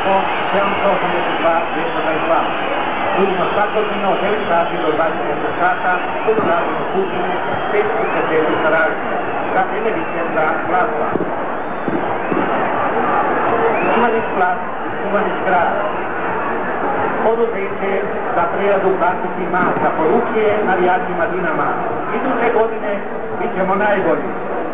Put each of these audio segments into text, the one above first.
Marko 782-222. Ultimo svakog minuta 9 sati do 20 sata u narodnoj kućini 5 Sarajevo. Za vrijeme vikenda glasa. Humanić glas, Humanić grad. Poduzeće za preradu plastiknih masa poručuje navijačima Dinama. Iduće godine bit ćemo najbolji.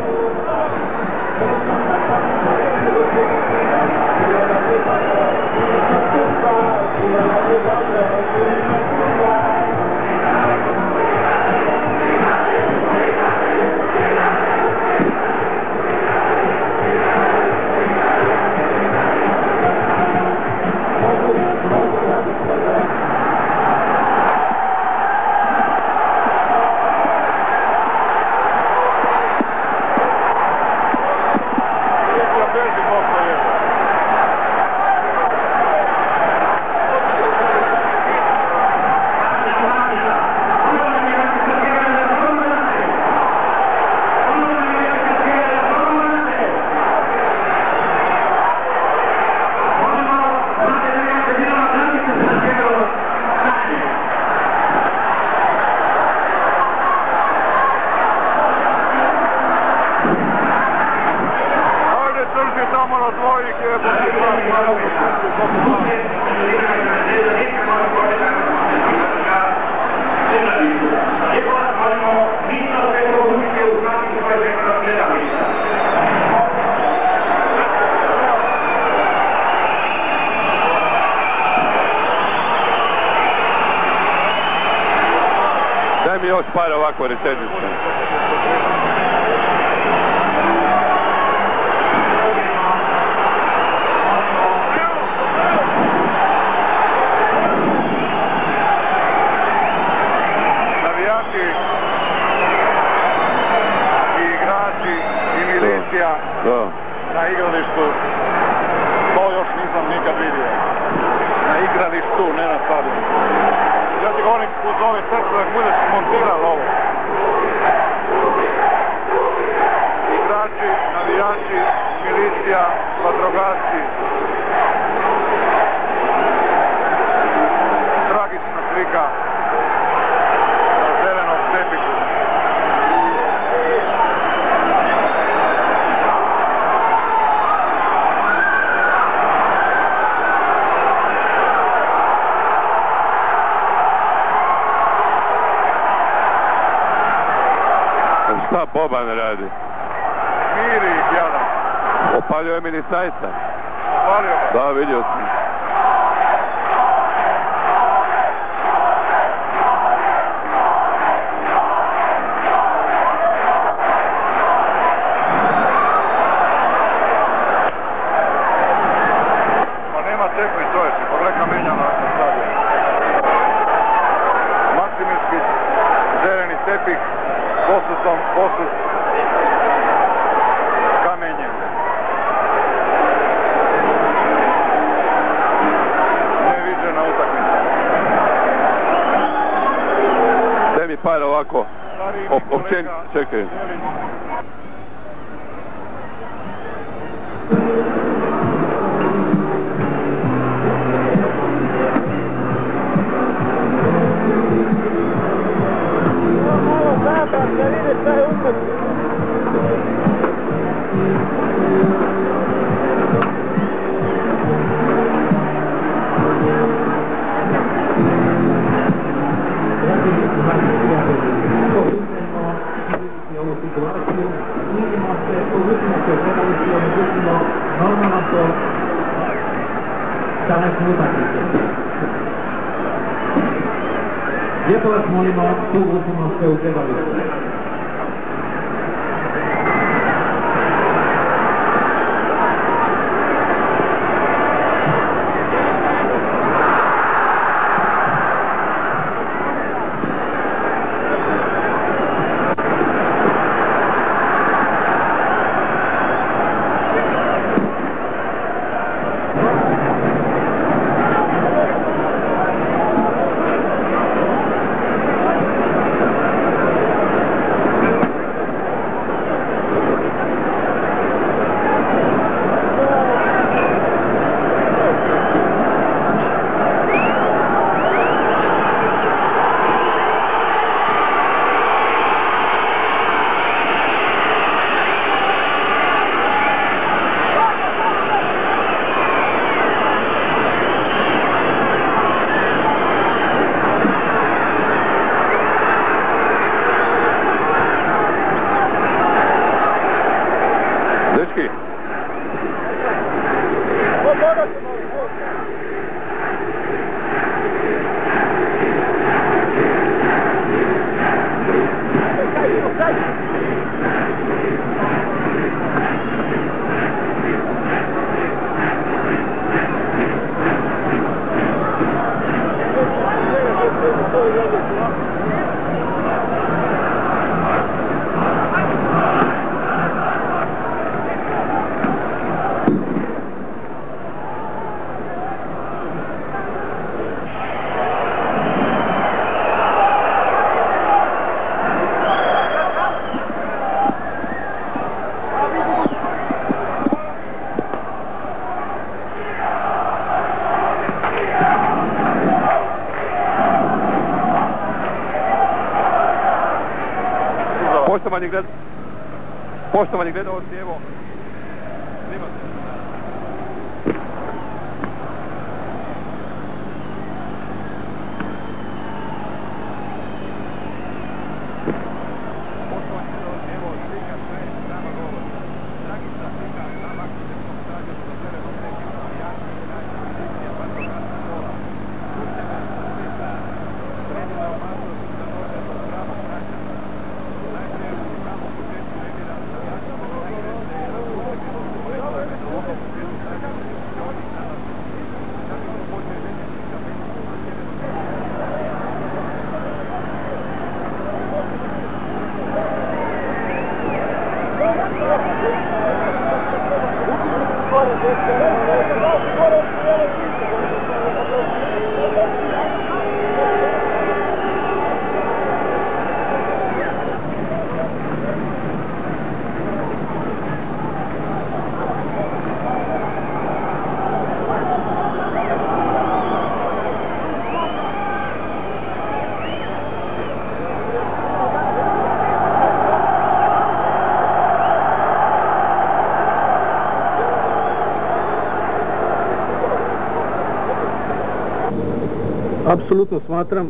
Daj mi još par ovako rečenica. Navijači i igrači i milicija na igralištu, to još nisam nikad vidio. Na igralištu, ne na stadionu. Ja ti govorim uz ove srce da budeš montirali ovo. Igrači, navijači, milicija, vatrogasci. Tragična slika na zelenom tepihu. Šta Boban radi? Miri ih jadan. Opalio je milicajca. Opalio ga? Da, vidio sam. Pa nema tekme čovječe, pogledaj menja na stadionu. Maksimirski zeleni tepih, posut kamenjem. Neviđena utakmica. Daj mi par ovako. Čekaj. Lijepo vas molimo, tu uputimo se u gledalište. Poštovani gledalci, evo, Apsolutno smatram,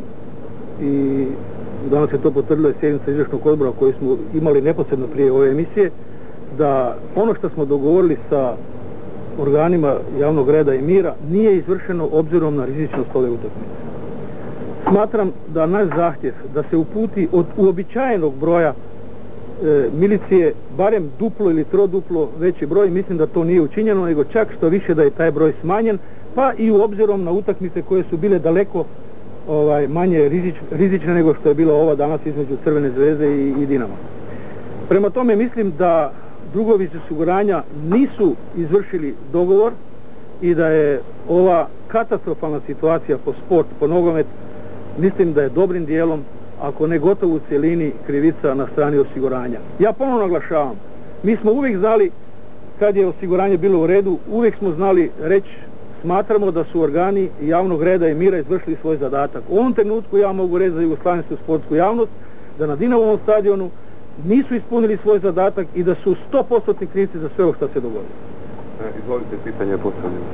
i danas je to potvrdilo i sjednica izvršnog odbora koju smo imali neposredno prije ove emisije, da ono što smo dogovorili sa organima javnog reda i mira nije izvršeno obzirom na rizičnost ove utakmice. Smatram da naš zahtjev da se uputi od uobičajenog broja milicije barem duplo ili troduplo veći broj, mislim da to nije učinjeno, nego čak što više da je taj broj smanjen, pa i u obzirom na utakmice koje su bile daleko manje rizične nego što je bila ova danas između Crvene zvezde i Dinama. Prema tome mislim da drugovi osiguranja nisu izvršili dogovor i da je ova katastrofalna situacija po sport, po nogomet, mislim da je dobrim dijelom, ako ne gotovo u cjelini, krivica na strani osiguranja. Ja ponovno naglašavam, mi smo uvijek znali kad je osiguranje bilo u redu, uvijek smo znali reći, smatramo da su organi javnog reda i mira izvršili svoj zadatak. U ovom trenutku ja mogu reći za jugoslavensku sportsku javnost da na Dinamovom stadionu nisu ispunili svoj zadatak i da su 100% krivci za sve ovo što se dogodilo. Izvolite, pitanje postavljeno.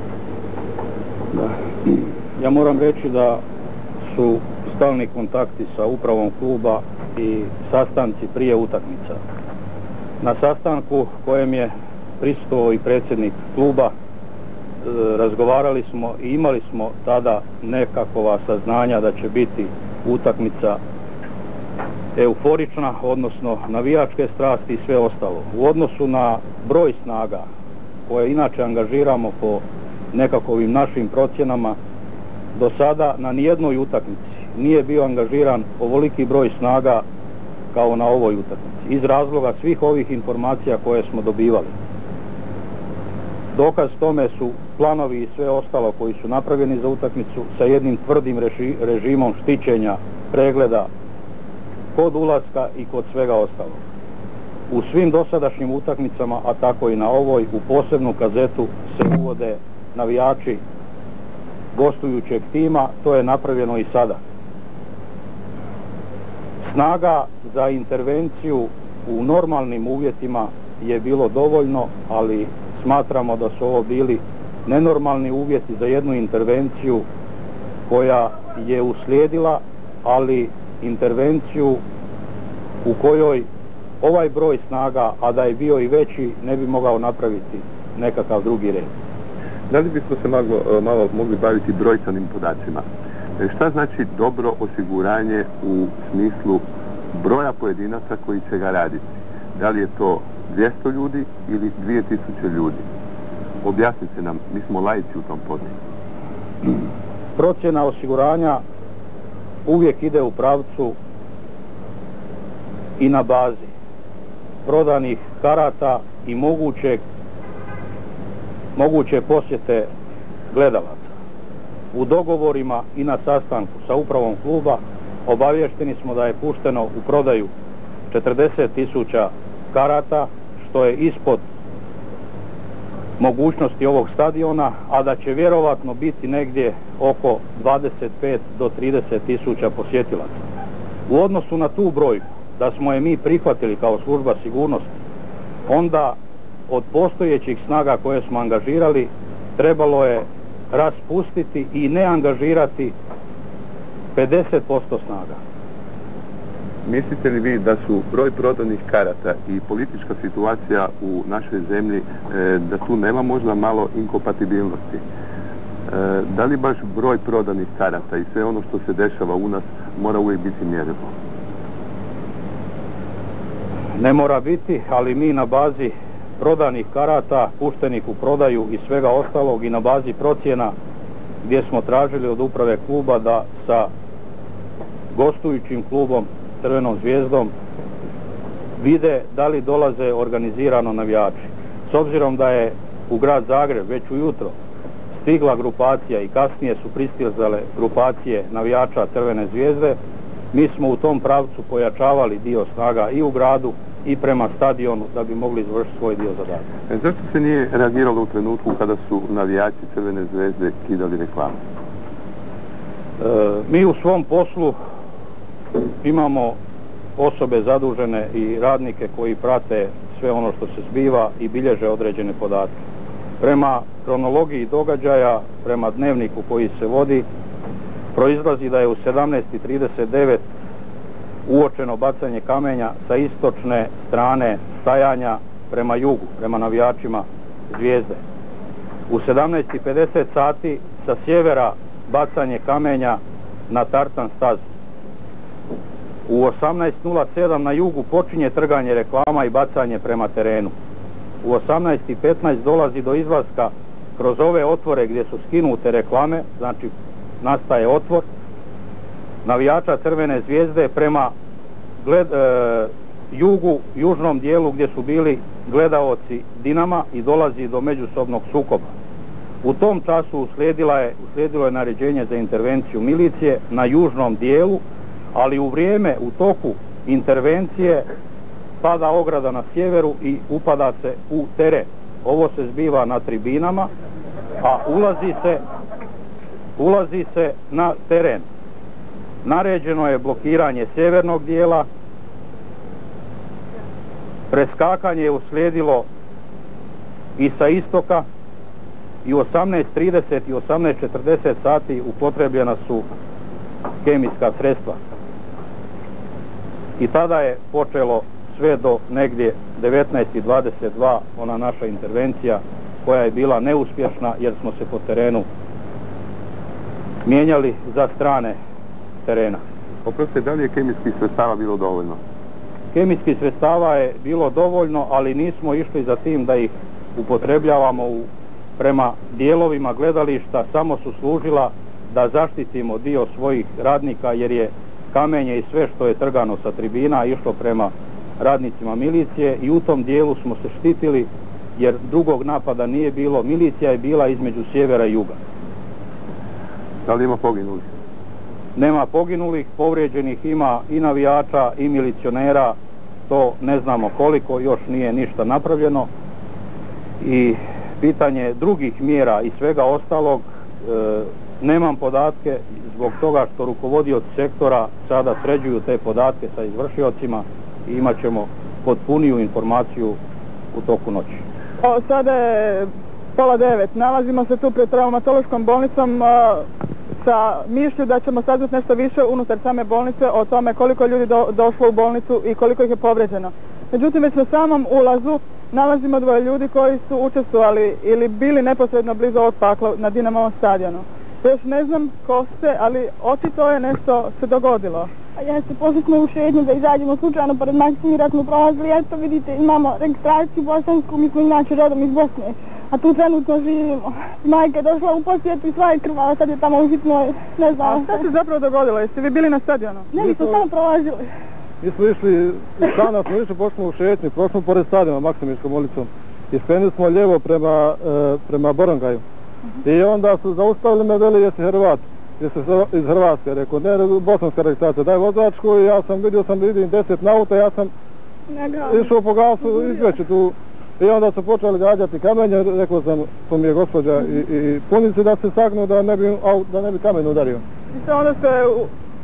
Ja moram reći da su stalni kontakti sa upravom kluba i sastanci prije utakmica. Na sastanku kojem je prisustvovao i predsjednik kluba, razgovarali smo i imali smo tada nekakva saznanja da će biti utakmica euforična, odnosno navijačke strasti i sve ostalo. U odnosu na broj snaga koje inače angažiramo po nekakvim našim procjenama, do sada na nijednoj utakmici nije bio angažiran ovoliki broj snaga kao na ovoj utakmici, iz razloga svih ovih informacija koje smo dobivali. Dokaz tome su planovi i sve ostalo koji su napravljeni za utakmicu sa jednim tvrdim režimom štićenja, pregleda kod ulaska i kod svega ostalog. U svim dosadašnjim utakmicama, a tako i na ovoj, u posebnu kazetu se uvode navijači gostujućeg tima, to je napravljeno i sada. Snaga za intervenciju u normalnim uvjetima je bilo dovoljno, ali smatramo da su ovo bili nenormalni uvjeti za jednu intervenciju koja je uslijedila, ali intervenciju u kojoj ovaj broj snaga, a da je bio i veći, ne bi mogao napraviti nekakav drugi red. Da li bismo se malo mogli baviti brojčanim podacima? Šta znači dobro osiguranje u smislu broja pojedinaca koji će ga raditi? Da li je to 200 ljudi ili 2000 ljudi? Objasnite nam, mi smo laici u tom poslu. Procjena osiguranja uvijek ide u pravcu i na bazi prodanih karata i moguće posjete gledalaca. U dogovorima i na sastanku sa upravom kluba obavješteni smo da je pušteno u prodaju 40.000 karata, što je ispod mogućnosti ovog stadiona, a da će vjerovatno biti negdje oko 25 do 30.000 posjetilaca. U odnosu na tu brojku da smo je mi prihvatili kao služba sigurnosti, onda od postojećih snaga koje smo angažirali trebalo je raspustiti i ne angažirati 50% snaga. Mislite li vi da su broj prodanih karata i politička situacija u našoj zemlji, da tu nema možda malo inkompatibilnosti? Da li baš broj prodanih karata i sve ono što se dešava u nas mora uvijek biti mjerilo? Ne mora biti, ali mi na bazi prodanih karata, puštenih u prodaju i svega ostalog i na bazi procjena gdje smo tražili od uprave kluba da sa gostujućim klubom Crvenom zvijezdom vide da li dolaze organizirano navijači. S obzirom da je u grad Zagreb već ujutro stigla grupacija i kasnije su pristizale grupacije navijača Crvene zvijezde, mi smo u tom pravcu pojačavali dio snaga i u gradu i prema stadionu da bi mogli izvršiti svoj dio zadatka. Zašto se nije reagiralo u trenutku kada su navijači Crvene zvezde kidali reklamu? Mi u svom poslu imamo osobe zadužene i radnike koji prate sve ono što se zbiva i bilježe određene podatke. Prema kronologiji događaja, prema dnevniku koji se vodi, proizlazi da je u 17:39 uočeno bacanje kamenja sa istočne strane stajanja prema jugu, prema navijačima Zvijezde. U 17:50 sati sa sjevera bacanje kamenja na tartan stazu. U 18:07 na jugu počinje trganje reklama i bacanje prema terenu. U 18:15 dolazi do izlaska kroz ove otvore gdje su skinute reklame, znači nastaje otvor navijača Crvene zvijezde prema južnom dijelu gdje su bili gledaoci Dinama i dolazi do međusobnog sukoba. U tom času uslijedilo je naređenje za intervenciju milicije na južnom dijelu, ali u vrijeme, u toku intervencije pada ograda na sjeveru i upada se u teren. Ovo se zbiva na tribinama, a ulazi se na teren. Naređeno je blokiranje sjevernog dijela, preskakanje je uslijedilo i sa istoka i u 18:30 i 18:40 sati upotrebljena su kemijska sredstva. I tada je počelo sve do negdje 19:22 ona naša intervencija koja je bila neuspješna jer smo se po terenu mijenjali za strane terena. Oprostite, da li je kemijskih sredstava bilo dovoljno? Kemijskih sredstava je bilo dovoljno, ali nismo išli za tim da ih upotrebljavamo prema dijelovima gledališta, samo su služila da zaštitimo dio svojih radnika jer je kamenje i sve što je trgano sa tribina išlo prema radnicima milicije i u tom dijelu smo se štitili jer drugog napada nije bilo. Milicija je bila između sjevera i juga. Da li ima poginulih? Nema poginulih, povrijeđenih ima i navijača i milicionera, to ne znamo koliko, još nije ništa napravljeno. I pitanje drugih mjera i svega ostalog, nemam podatke zbog toga što rukovodioci sektora sada sređuju te podatke sa izvršiocima i imat ćemo potpuniju informaciju u toku noći. Sada je 8:30, nalazimo se tu pred traumatološkom bolnicom sa mišlju da ćemo saznati nešto više unutar same bolnice o tome koliko ljudi došlo u bolnicu i koliko ih je povrijeđeno. Međutim, već na samom ulazu nalazimo 2 ljudi koji su učestvovali ili bili neposredno blizu ovog pakla na Dinamovom stadionu. Još ne znam ko ste, ali očito je nešto se dogodilo. Jeste, pošli smo u šetnju da izađemo slučajno pored Maksimira, smo prolazili, eto vidite, imamo registraciju bosansku, mi smo inače rodom iz Bosne, a tu trenutno živimo. Majka je došla u posjetu i sva je krvava, sad je tamo u hitnoj, ne znam. A šta se zapravo dogodilo? Jeste vi bili na stadionu? Ne, mi smo samo prolazili. Mi smo išli, iz stana smo išli, pošli smo u šetnju, prošli smo pored stadiona Maksimirskom ulicom i skrenuli smo lijevo prema Borongaju. I onda su zaustavili me, veli, jesi Hrvat, jesi iz Hrvatske, rekao, ne, bosanska registracija, daj vozačku i ja sam vidio 10 na auto, ja sam išao po gasu, izveću tu. I onda su počeli gađati kamenje, rekao sam, to mi je gospođa i punici da se sagnu da ne bi kamen udario. I onda ste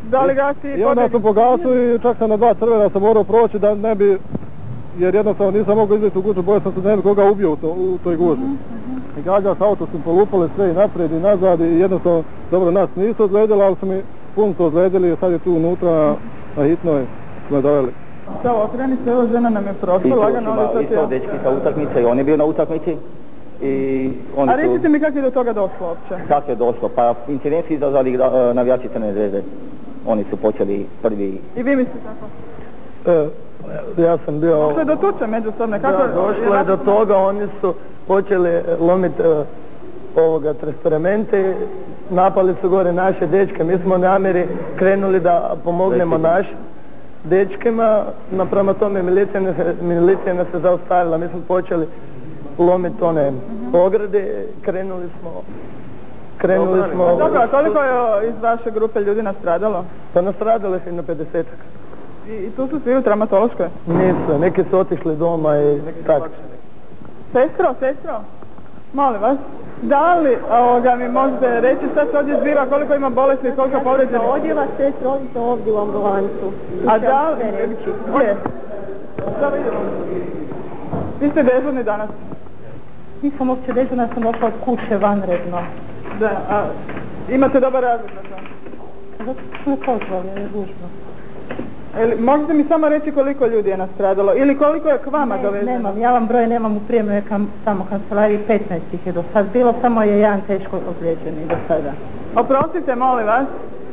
Da li ga si I onda sam pogasio i čak sam na 2 crvena sam morao proći da ne bi, jer jednostavno nisam mogao izbjeti u gužu, bojao sam se da ne bi koga ubio u toj guži. I gađa s auto su polupali sve i naprijed i nazad i jednostavno, dobro, nas nisu ozledili, ali su mi punto ozledili i sad je tu unutra na hitnoj smo doveli. Samo okreni se, evo žena nam je prošla, lagano ali sad isto dečki sa utakmice i on je bio na utakmici. A recite mi kako je do toga došlo uopće? Kako je došlo? Pa incident su izazvali navijači Crne Zvezde. Oni su počeli prvi... I vi mislite tako? Ja sam bio... Došlo je do tuče međusobne, kako je? Došlo je do toga, oni su počeli lomiti transparamente, napali su gore naše dečke, mi smo u namjeri krenuli da pomognemo našim dečkima, naprema tome milicija nas je zaustavila, mi smo počeli lomiti one ograde, krenuli smo... Dobro, a koliko je iz vaše grupe ljudi nastradalo? Pa nastradalo je na 50-ak. I tu su svi u traumatološkoj? Nisu, neki su otišli doma i tako. Sestro, molim vas, da li mi možete reći šta se ovdje zbiva, koliko ima bolesti i koliko povređenih? Odjela sestra, odite ovdje u ambulancu. A da li? Gdje? Da vidimo. Vi ste dežurni danas? Nisam uopće dežurna, sam došla od kuće vanredno. Da, a imate dobar razlog za to? Zato su me pozvali, je gužno. Možete mi samo reći koliko ljudi je nastradalo ili koliko je k vama dovezeno? Nemam, ja vam broj nemam u prijemnoj samo kancelariji, 15 ih je do sad bilo, samo je jedan teško ozlijeđeni do sada. Oprostite, molim vas.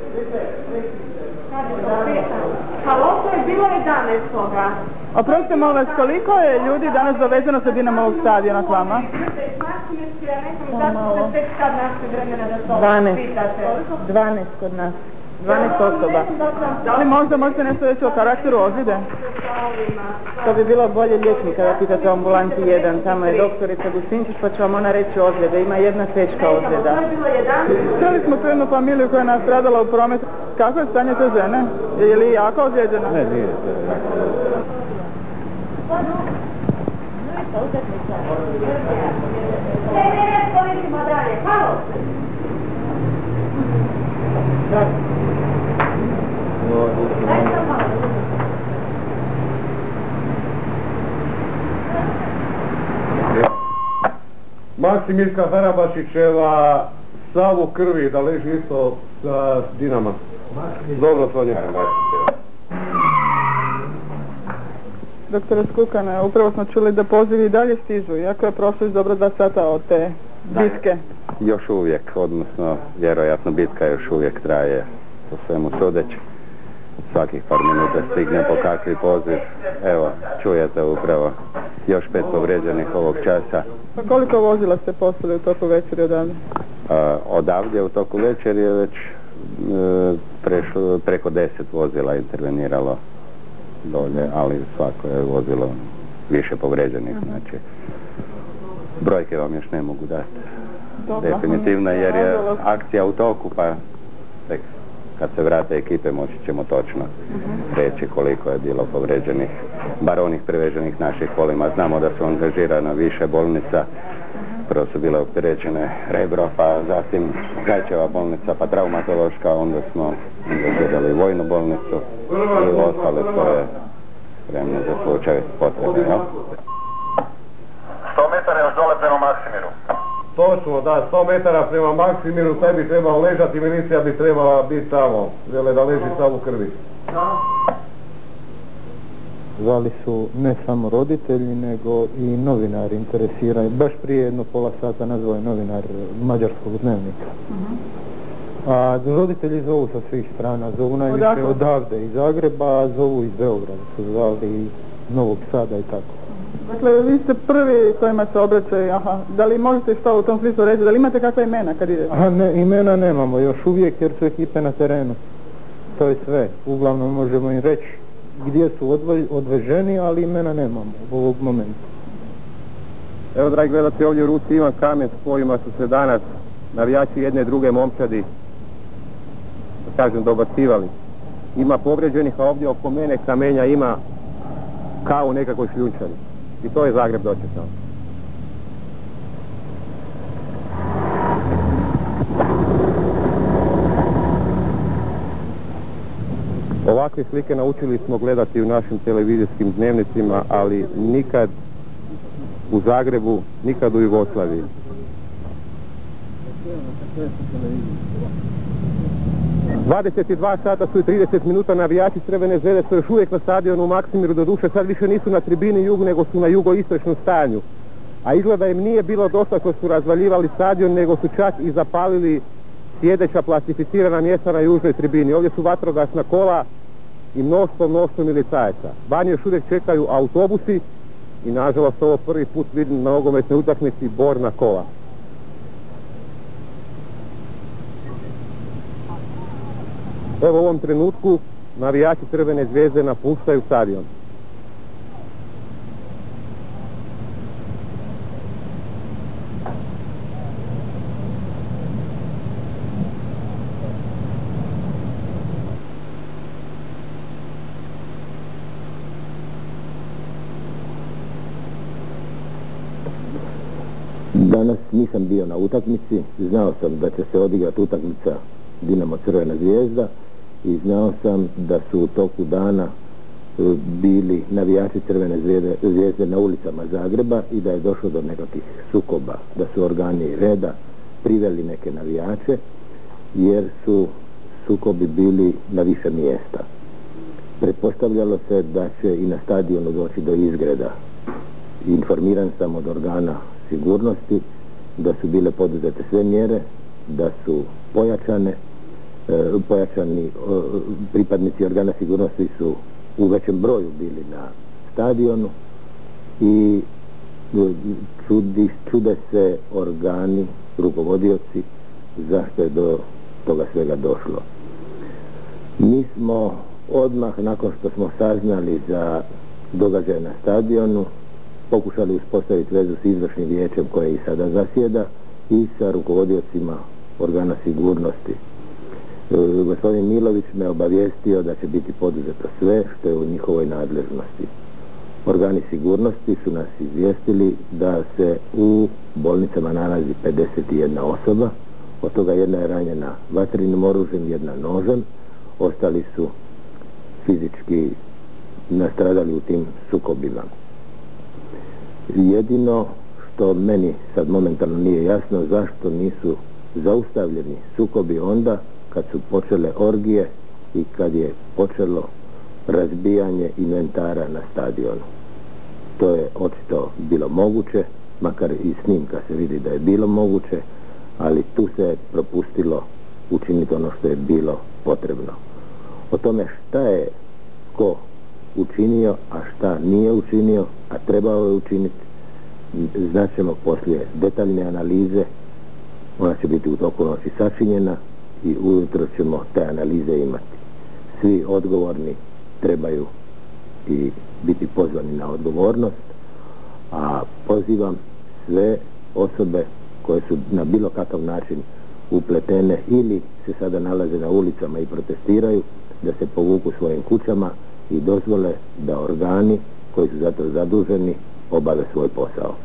Halo, to je bilo 11. Oprostite, molim vas, koliko je ljudi danas dovezeno sa Dinamovog stadiona k vama? 12 kod nas. 12 osoba. Da li možda možete nešto reći o karakteru ozljede? To bi bilo bolje liječnika da pitate o ambulanti 1. Tamo je doktorica Gusinčić pa će vam ona reći ozljede. Ima jedna teška ozljeda. Čuli smo tu jednu familiju koja je nastradala u prometu. Kako je stanje te žene? Je li jako ozlijeđena? Ne, nije. Maksimirka Harabašićeva, sav u krvi, da leži isto sa Dinama. Dobro, Sonja. Doktore Skukane, upravo smo čuli da pozivi i dalje stižu, iako je prošlo još dobro 2 sata od te bitke. Još uvijek, odnosno vjerojatno bitka još uvijek traje po svemu sudeći. Svakih par minuta stigne po kakvi poziv. Evo, čujete upravo još 5 povrijeđenih ovog časa. Pa koliko vozila ste poslali u toku večeri odavde? Odavdje u toku večeri je već preko 10 vozila interveniralo dolje, ali svako je vozilo više povrijeđenih, znači brojke vam još ne mogu dati. Definitivno, jer je akcija u toku, pa tek kad se vrate ekipe moći ćemo točno reći koliko je bilo povrijeđenih, bar onih preveženih naših kolima. Znamo da su angažirana više bolnica, prvo su bile opterećene Rebro, pa zatim Gajčeva bolnica, pa traumatološka, onda smo angažirali vojnu bolnicu i ostale svoje spremne za slučaj potrebe. 100 metara još dole prema Maksimiru. Točno, da, 100 metara prema Maksimiru, taj bi trebao ležati, milicija bi trebala biti tamo, žele da leži sav u krvi. Zvali su ne samo roditelji, nego i novinari interesirani. Baš prije jedno pola sata nazvao je novinar Mađarskog dnevnika. A roditelji zovu sa svih strana, zovu najviše odavde iz Zagreba, zovu iz Beograda, su zvali iz Novog Sada i tako. Dakle, vi ste prvi kojima se obraćaju, da li možete što u tom smislu reći, da li imate kakva imena kad idete? Ne, imena nemamo još uvijek jer su ekipe na terenu. To je sve. Uglavnom možemo im reći gdje su odveženi, ali imena nemamo u ovog momenta. Evo, dragi gledatelji, ovdje u ruci imam kamen s kojima su se danas navijači jedne i druge momčadi, da kažem, dobacivali. Ima povređenih, a ovdje oko mene kamenja ima kao u nekakvoj šljunčari. I to je Zagreb dočekao. Ovakve slike naučili smo gledati u našim televizijskim dnevnicima, ali nikad u Zagrebu, nikad u Jugoslaviji. ...22 sata su i 30 minuta, navijači Crvene zvezde su još uvijek na stadionu u Maksimiru, doduše sad više nisu na tribini jug, nego su na jugoistočnom stanju. A izgleda im nije bilo dosta što su razvaljivali stadion, nego su čak i zapalili sjedeća plastificirana mjesta na južnoj tribini. Ovdje su vatrogasna kola i mnoštvo milicajaca. Vani još uvijek čekaju autobusi i nažalost ovo prvi put vidim na nogometnoj utakmici borna kola. Evo u ovom trenutku navijači Crvene zvezde napuštaju stadion. Danas nisam bio na utakmici, znao sam da će se odigrati utakmica Dinamo Crvena zvijezda i znao sam da su u toku dana bili navijači Crvene zvijezde na ulicama Zagreba i da je došlo do nekakvih sukoba, da su organi reda priveli neke navijače jer su sukobi bili na više mjesta. Pretpostavljalo se da će i na stadionu doći do izgreda. Informiran sam od organa sigurnosti da su bile poduzete sve mjere, da su pojačani pripadnici organa sigurnosti su u većem broju bili na stadionu i čude se organi, rukovodioci, zašto je do toga svega došlo. Mi smo odmah nakon što smo saznali za događaj na stadionu pokušali uspostaviti vezu s izvršnim vijećem koje i sada zasjeda i sa rukovodiocima organa sigurnosti. Gospodin Milović me obavijestio da će biti poduzeto sve što je u njihovoj nadležnosti. Organi sigurnosti su nas izvijestili da se u bolnicama nalazi 51 osoba, od toga jedna je ranjena vatrenim oružjem, jedna nožem, ostali su fizički nastradali u tim sukobima. Jedino što meni sad momentalno nije jasno zašto nisu zaustavljeni sukobi onda kad su počele orgije i kad je počelo razbijanje inventara na stadionu. To je očito bilo moguće, makar i snimka se vidi da je bilo moguće, ali tu se propustilo učiniti ono što je bilo potrebno. O tome šta je ko učinio, a šta nije učinio, a trebao je učiniti, znaćemo poslije detaljne analize. Ona će biti u toku noći sačinjena i ujutro ćemo te analize imati. Svi odgovorni trebaju i biti pozvani na odgovornost, a pozivam sve osobe koje su na bilo kakav način upletene ili se sada nalaze na ulicama i protestiraju, da se povuku svojim kućama i dozvole da organi koji su za to zaduženi obave svoj posao.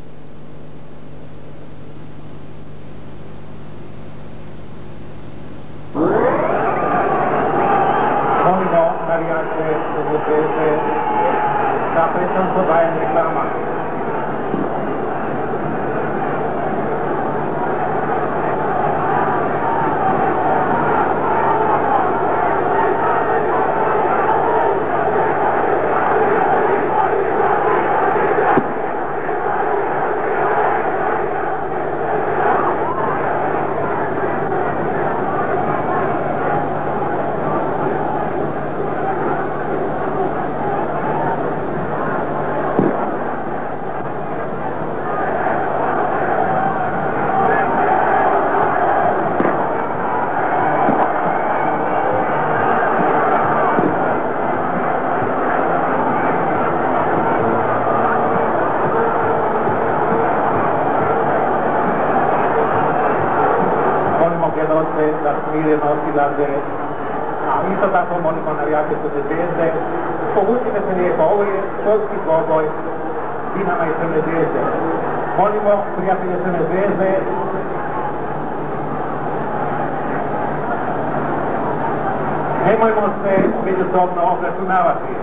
Molimo navijače Crvene zvezde da prestanu s odajanjem reklama. Da smireno otilaze, a isto tako molimo navijače Crvene zvezde, povucite se lijepo, ovo je školski dvoboj Dinama i Crvene zvezde. Molimo prijatelje Crvene zvezde Nemojmo se međusobno obračunavati.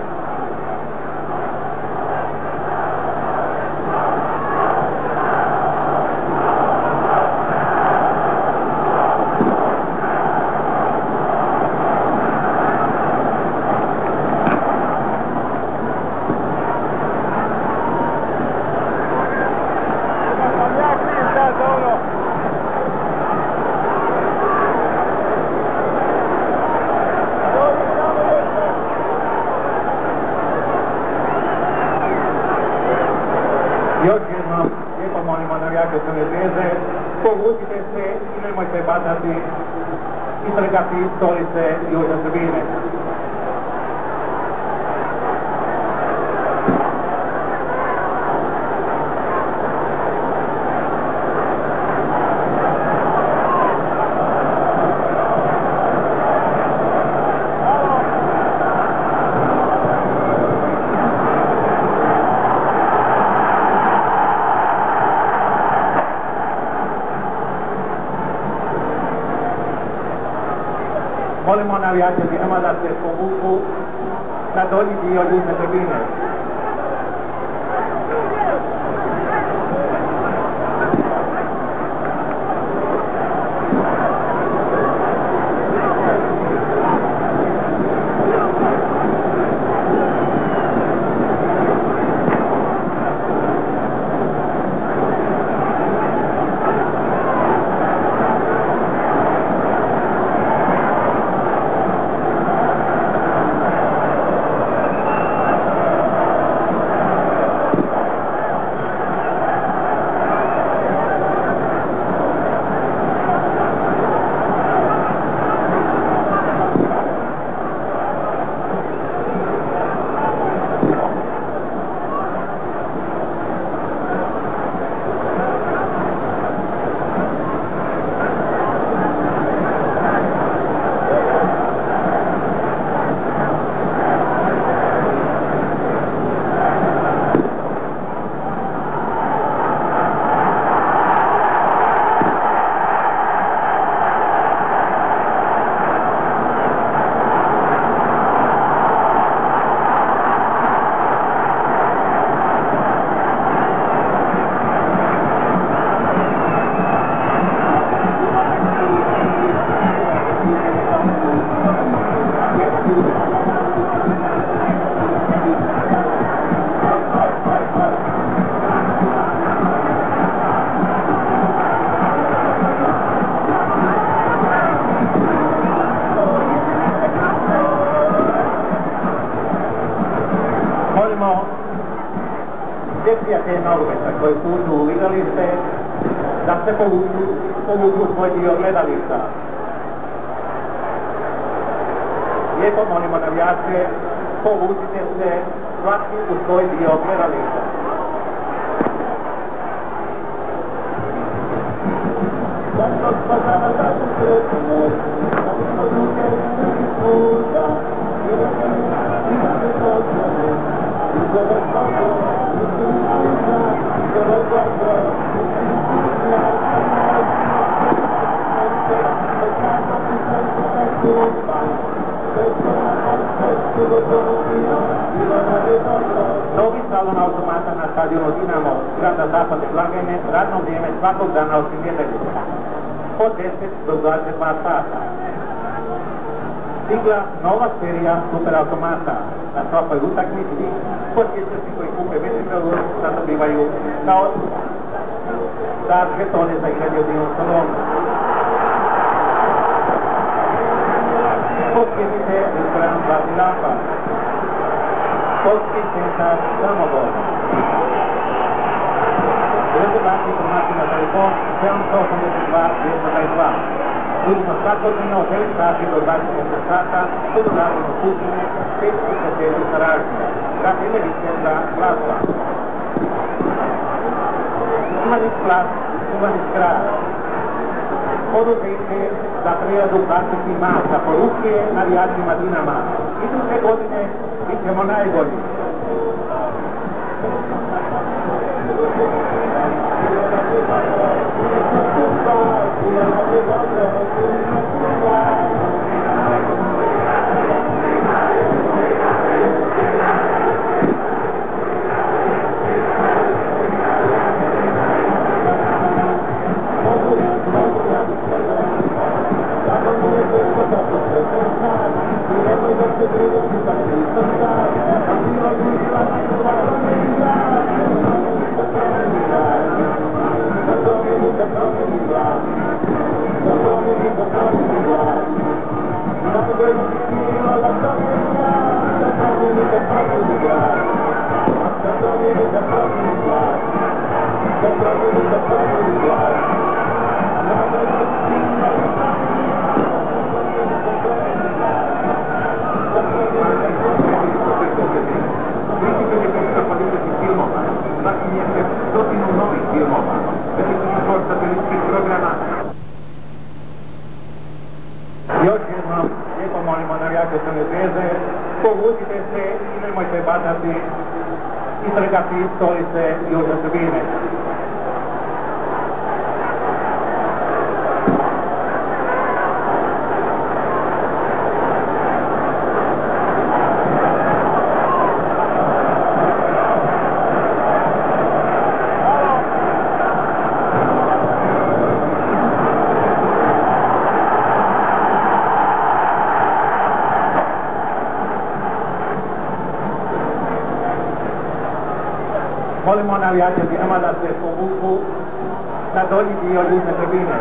Još jednom lijepo molimo navijače Crvene Zvezde, povucite se i nemojte bacati i trgati stolice južne tribine. Molimo navijače Dinama da se povuku na donji dio južne tribine. Molimo prijatelje nogometa koji uđu u igralište da se povuku svoj dio gledališta. Lijepo molimo navijače, povucite se svaki u svoj dio gledališta. Novi salon automata na stadionu Dinamo grada Zapadne Blagajne radno vrijeme svakog dana osim nedjelje od 10 do 22 sata. Stigla nova serija super automata na svakoj utakmici. Posjetitelji koji kupe većinu da dobivaju kao dar žetone za igranje u divnom salonu. Posjetite restoran Zlatni Lampa. Sportski centar Samobor. Rezervacije informacije na telefon 782 222. Budimo svakodnevno od 9 sati do 20 sata kod odavljeno kućine 5 hotelu Saražnje. Zatim je vikenda glazba. Ivanić Plas, Ivanić Grad. Poduzete za prijadu plastiknih masa poruke navijačima Dinama. Iduće godine bit ćemo najbolji. Još jednom lijepo molimo navijače Crvene Zvezde, povucite se i nemojte bacati i trgati stolice i uže tribine. Molimo navijače Dinama da se povuku na donji dio južne tribine.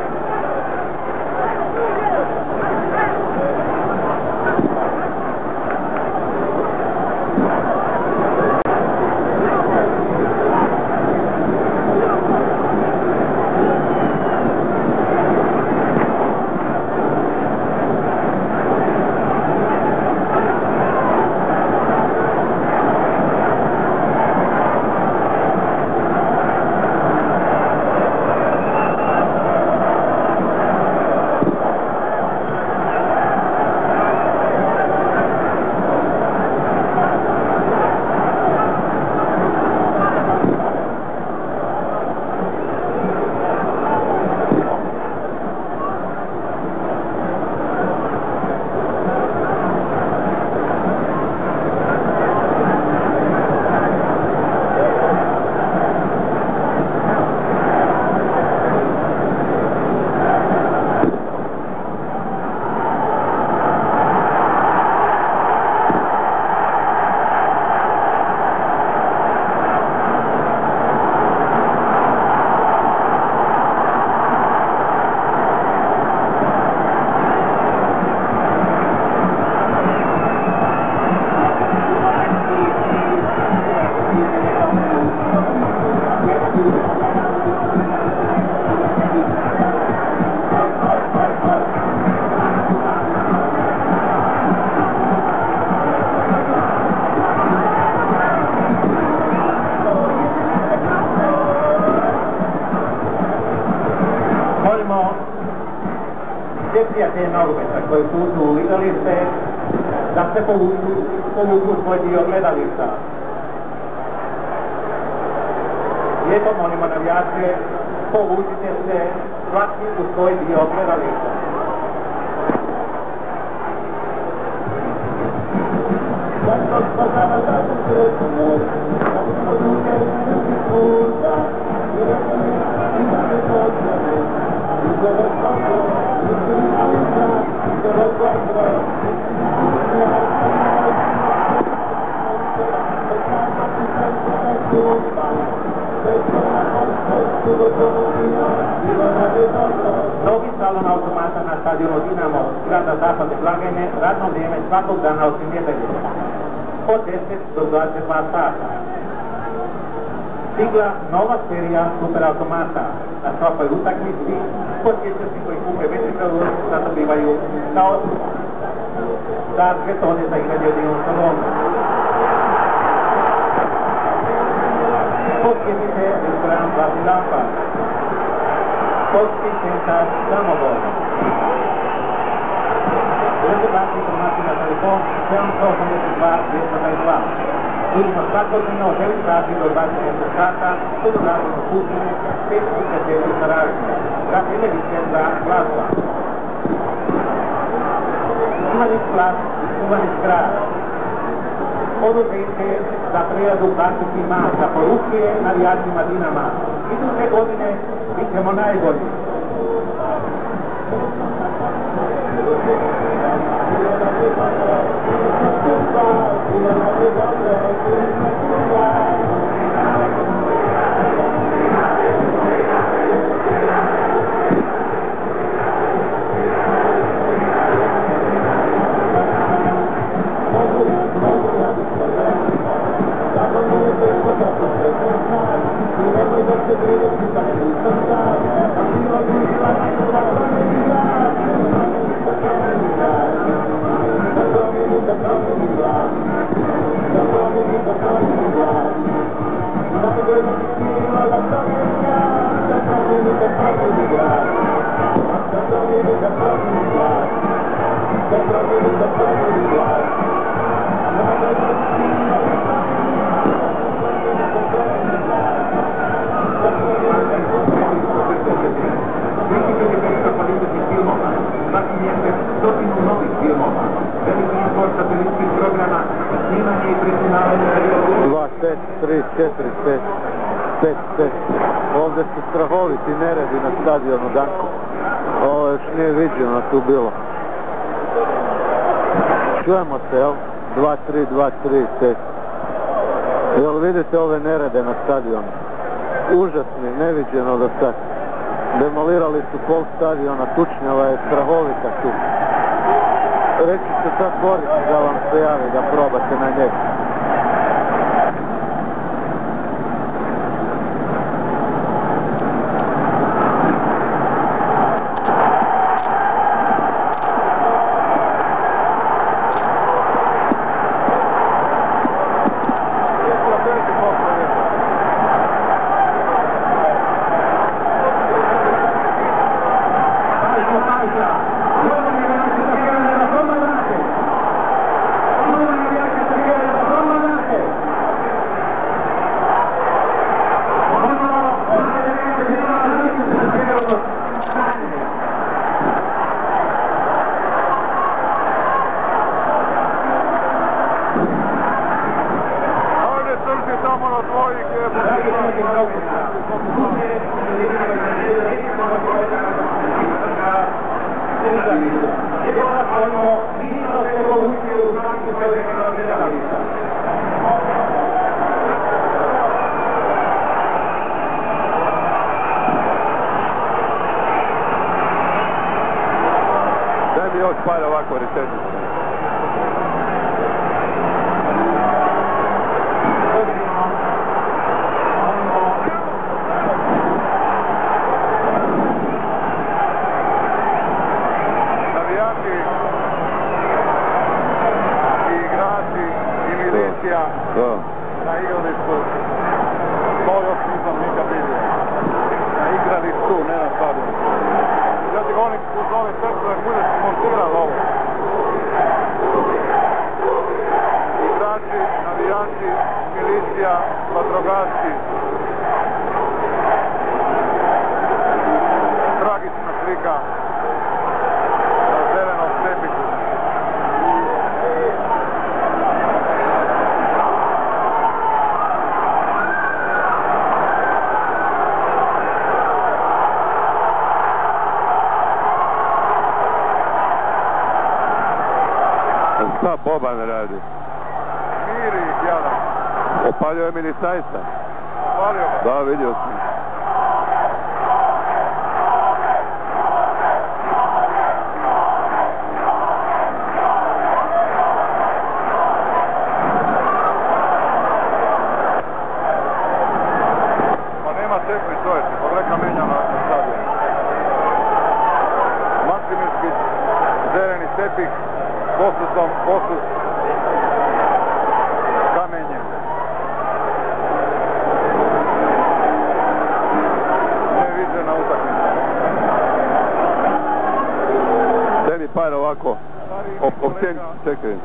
Prijatelji nogometa koji su ušli u igralište da se povuku svoj dio gledališta. Lijepo molimo navijače, povučite se svaki u svoj dio gledališta. Novi salon automata na stadionu Dinamo grada Zapadne Blagajne radno vrijeme svakog dana osim nedelje od 10 do 22 sata. Stigla nova serija superautomata na svakoj utakmici. Posjećaci koji kupe veći broj zadobivaju kao dar žetone za igranje u divnom salonu. Posjetite restoran Zlatni Lampard, sportski centar Samobor. Rezervacije informacije na telefon 782 222. Budimo svakodnevno od 9 sati do 20 sata u Dubravinu kućine 554 Saražnje. Za televizija glazba. Uvanić plac, Uvanić grad. Poduzete za prijadu plastikih masa poručuje navijačima Dinama. Iduće godine bit ćemo najbolji. Ovdje su strahoviti neredi na stadionu Danko. Ovo još nije viđeno tu bilo. Čujemo se, jel? 2-3, 2-3, 5. Jel vidite ove nerede na stadionu? Užasni, neviđeno do sad. Demolirali su pol stadiona, tučnjava je strahovita tu. Reći se sad Boris da vam se javi, da probate na njeg. Daj mi još par ovako rečenica. Na igralištu, to još nisam nikad vidio. Na igralištu, ne na stadionu. Ja ti govorim uz ove crkve, budeš montirali ovo. Igrači, navijači, milicija, vatrogasci. Tragična slika na zelenom tepiku. Šta Boban radi? Miri ih jadan. Opalio je milicajca. Opalio ga? Da, vidio sam. Pa nema tekmi čovječe, pogledaj menja na stadionu. Maksimirski zeleni tepih, posud kamenje. Neviđena utakmica. Daj mi par ovako. Čekaj.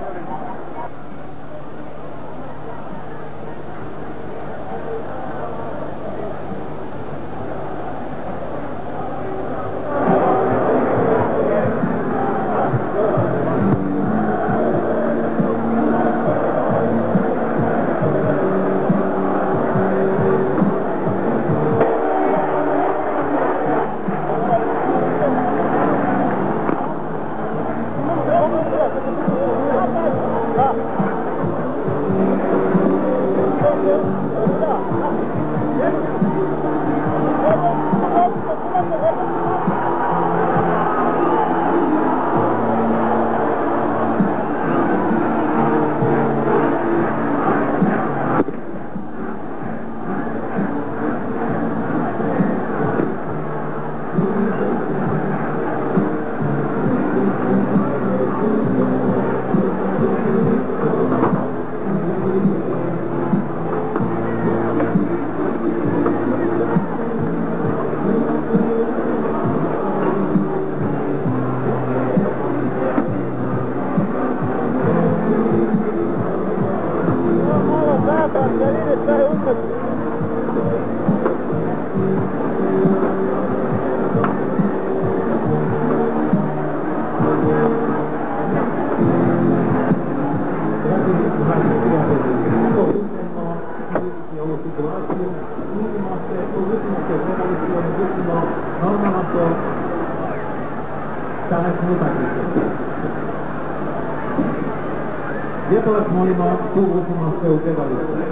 Da. Lijepo vas molimo, tu uzmimo sve u trebalište.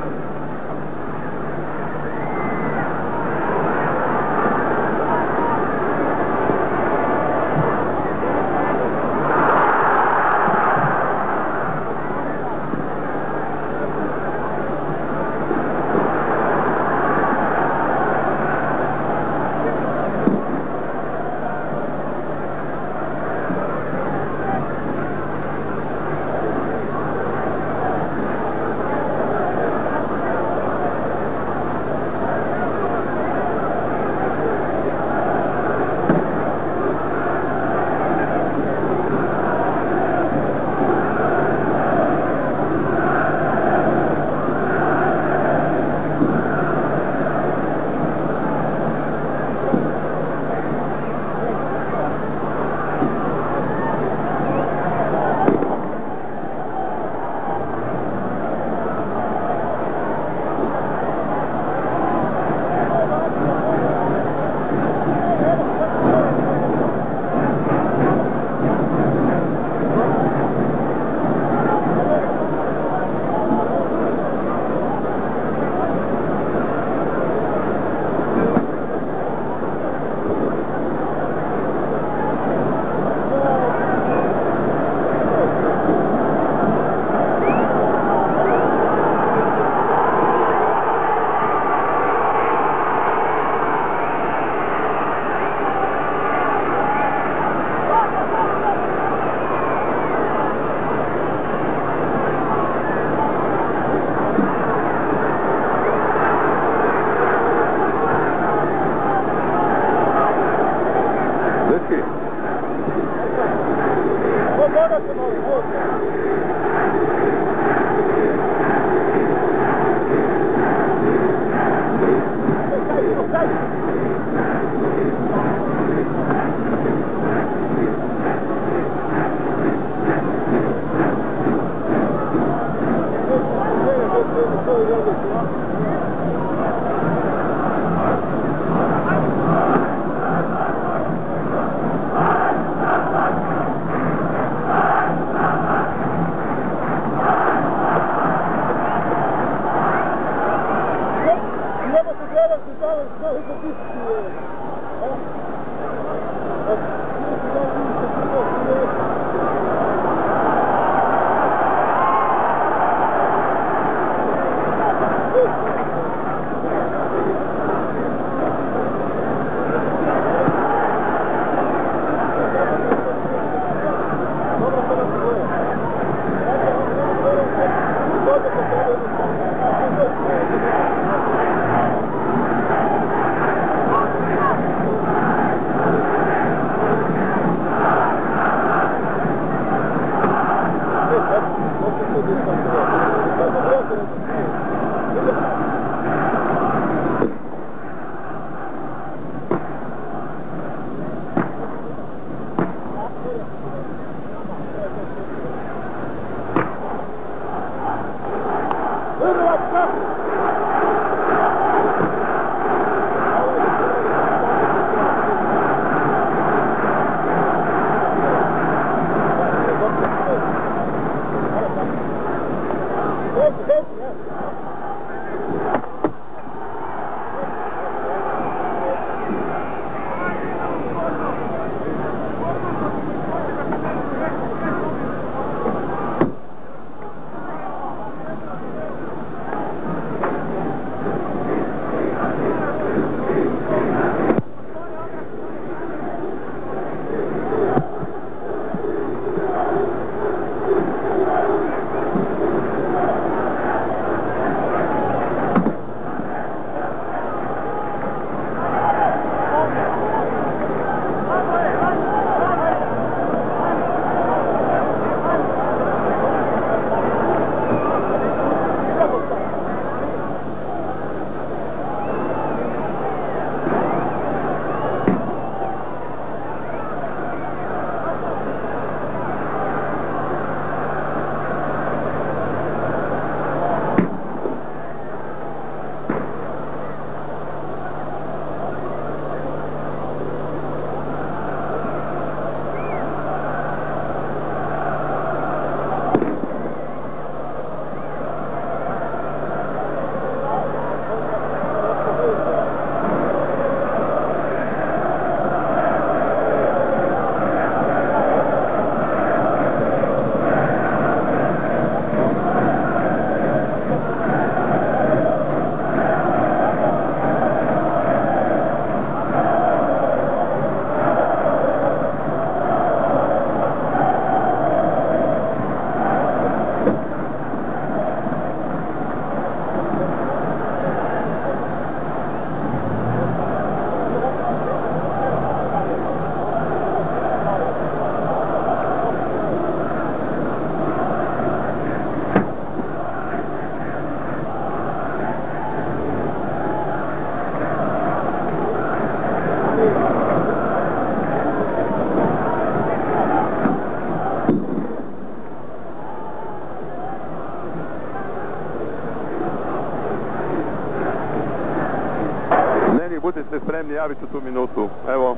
javiti u tu minutu. Evo.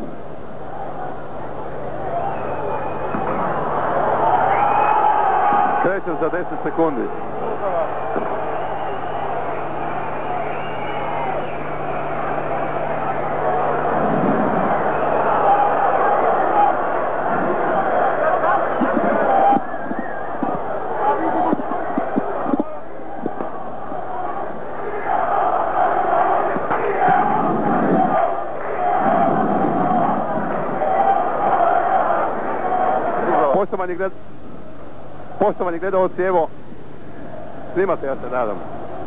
Krećem za 10 sekundi. Poštovani gledalci, evo, snimate, ja se nadam.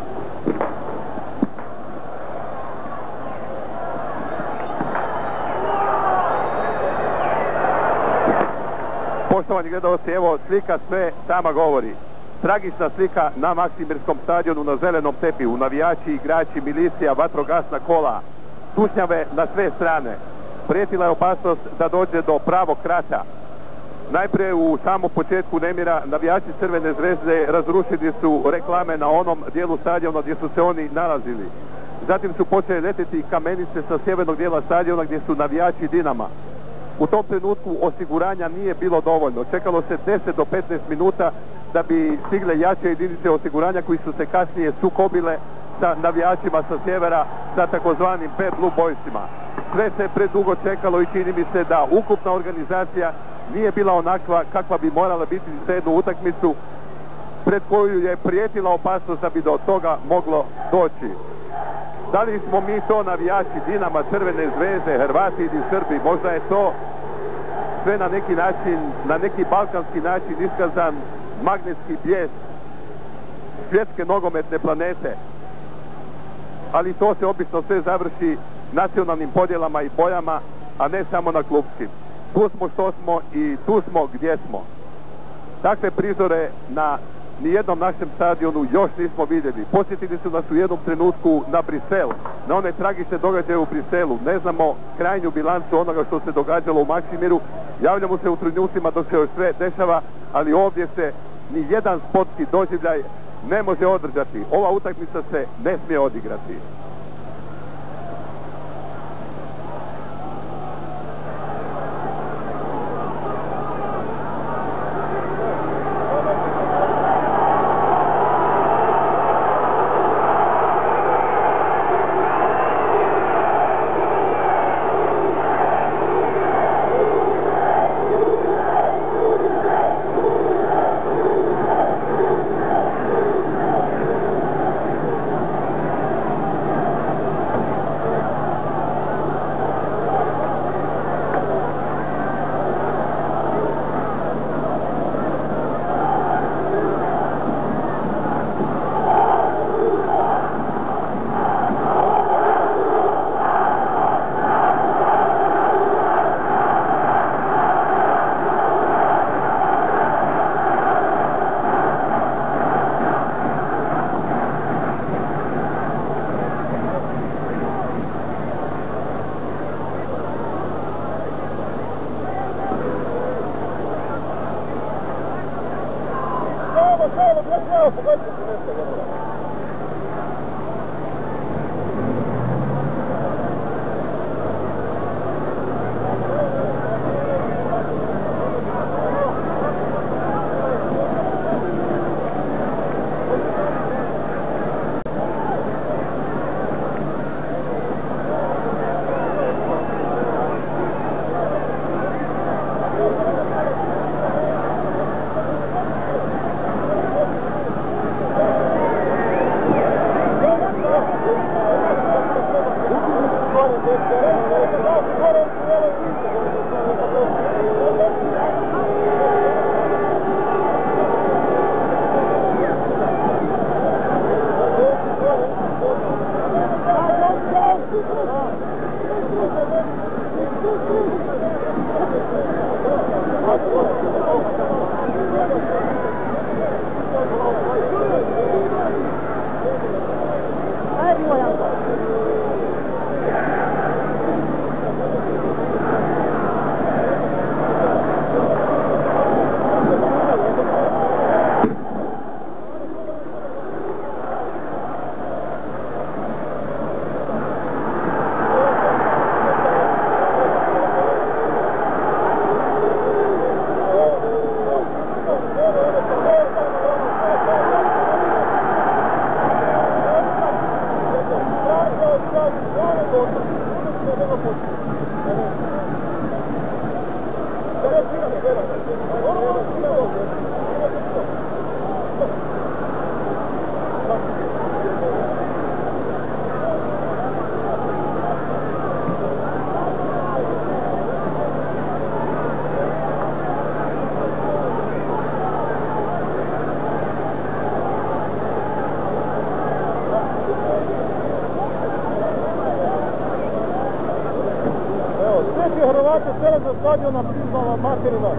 Poštovani gledalci, evo, slika sve sama govori. Tragična slika na Maksimirskom stadionu na zelenom tepiju. Navijači, igrači, milicija, vatrogasna kola, tučnjave na sve strane. Prijetila je opasnost da dođe do pravog rata. Najprije u samom početku nemira navijači Crvene zvezde razrušili su reklame na onom dijelu stadiona gdje su se oni nalazili. Zatim su počeli letjeti kamenice sa sjevernog dijela stadiona gdje su navijači Dinama. U tom trenutku osiguranja nije bilo dovoljno. Čekalo se 10 do 15 minuta da bi stigle jače jedinice osiguranja koji su se kasnije sukobile sa navijačima sa sjevera, sa takozvanim Bad Blue Boysima. Sve se predugo čekalo i čini mi se da ukupna organizacija nije bila onakva kakva bi morala biti za jednu utakmicu pred koju je prijetila opasnost da bi do toga moglo doći. Da li smo mi to navijači Dinama, Crvene zvezde, Hrvati ili Srbi? Možda je to sve na neki način, na neki balkanski način iskazan magnetski bijes svjetske nogometne planete. Ali to se obično sve završi nacionalnim podjelama i bojama, a ne samo na klupskim. Tu smo što smo i tu smo gdje smo. Takve prizore na nijednom našem stadionu još nismo vidjeli. Posjetili su nas u jednom trenutku na Brisel, na one tragične događaje u Briselu. Ne znamo krajnju bilancu onoga što se događalo u Maksimiru. Javljamo se u trenucima dok se još sve dešava, ali ovdje se ni jedan sportski doživljaj ne može održati. Ova utakmica se ne smije odigrati. navijače Seleznog stadiona prizvala materina.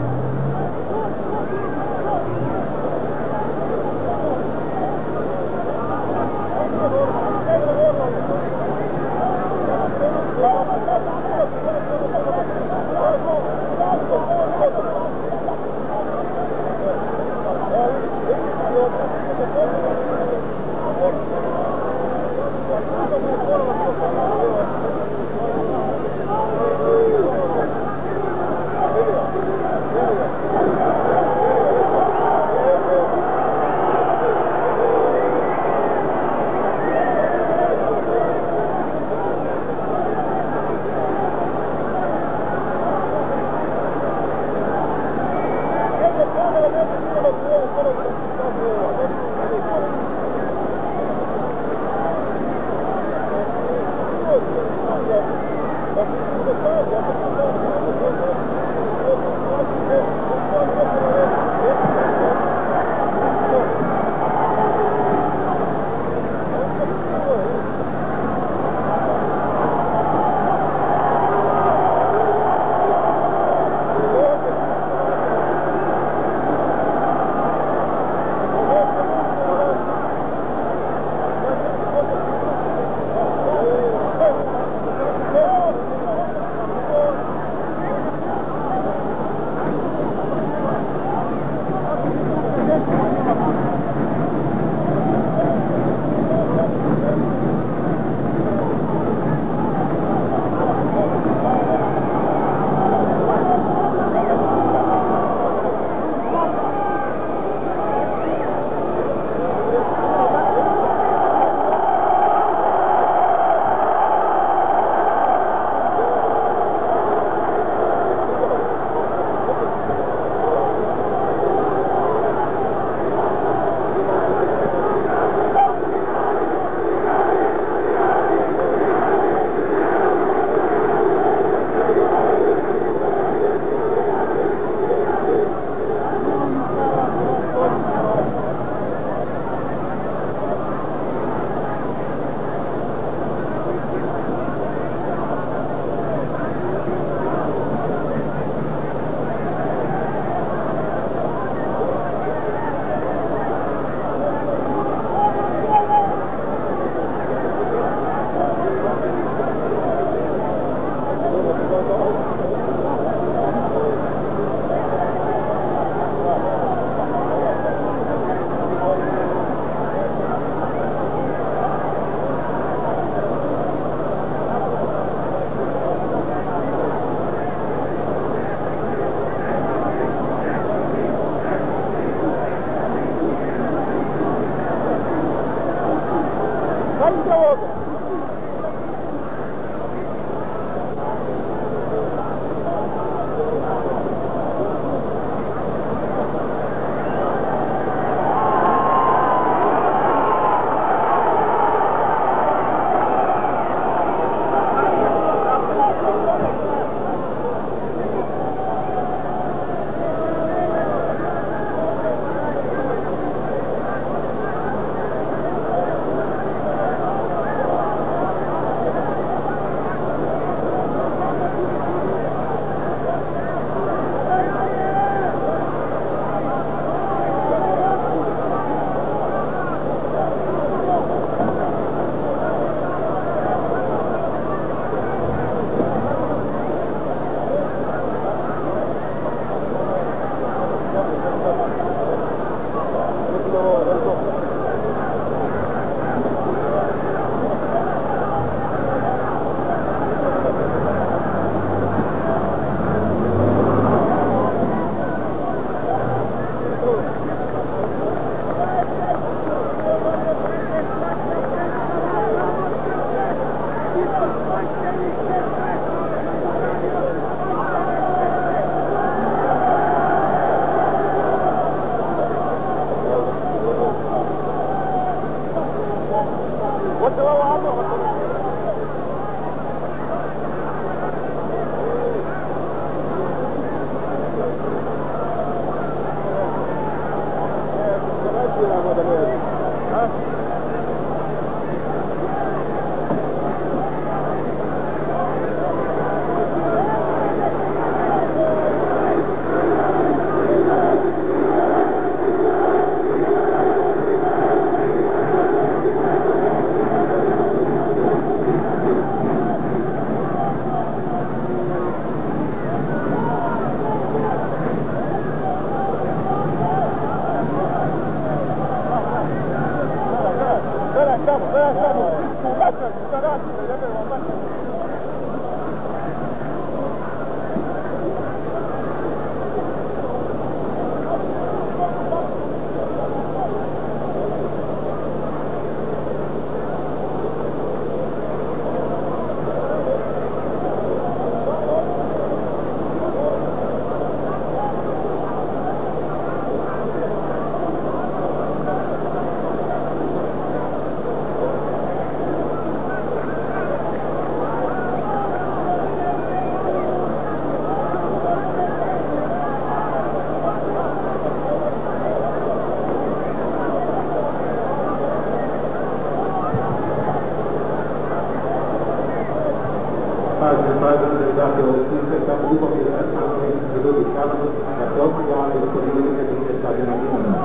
Dakle, svi se tamo upovi nastavili i drugi stranu, da se okupljali i podigli se druge stadiona Dinama.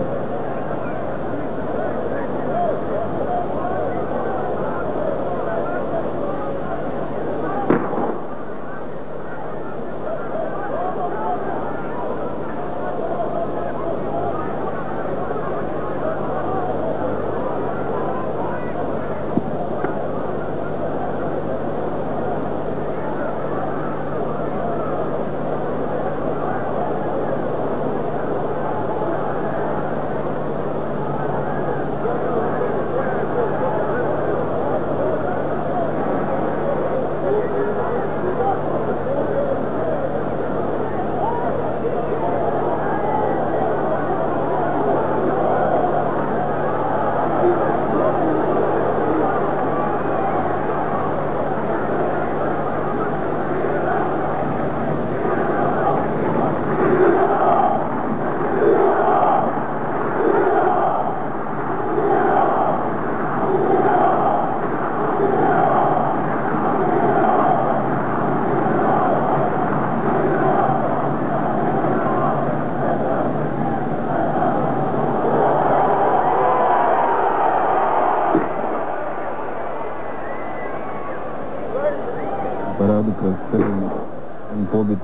Paradu kroz teren pobjed.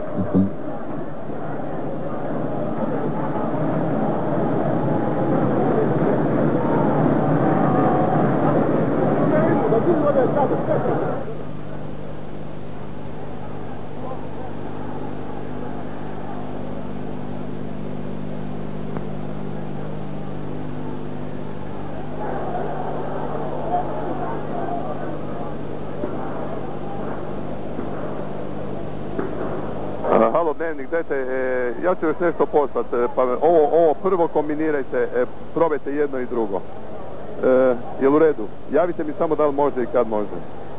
Halo Dnevnik, dajte, ja ću još nešto poslati, pa ovo prvo kombinirajte, probajte jedno i drugo. Jel u redu? Javite mi samo da li može i kad može.